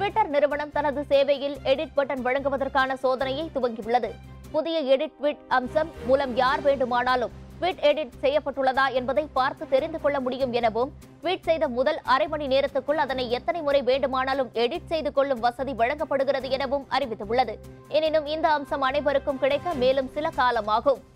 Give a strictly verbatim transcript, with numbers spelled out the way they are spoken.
Twitter நிறுவனம் தனது சேவையில் எடிட் பட்டன் வழங்குவதற்கான சோதனையை துவங்கியுள்ளது. புதிய எடிட் ட்வீட் அம்சம் மூலம் யார் வேண்டுமானாலும் ட்வீட் எடிட் செய்யப்பட்டுள்ளதா என்பதை பார்த்து தெரிந்து கொள்ள முடியும் எனவும், ட்வீட் செய்த முதல் அரை மணி நேரத்துக்குள் அதனை எத்தனை முறை வேண்டுமானாலும் எடிட் செய்து கொள்ளும் வசதி வழங்கப்படுகிறது எனவும் அறிவித்துள்ளது. எனினும் இந்த அம்சம் அனைவருக்கும் கிடைக்க மேலும் சில காலமாகும்.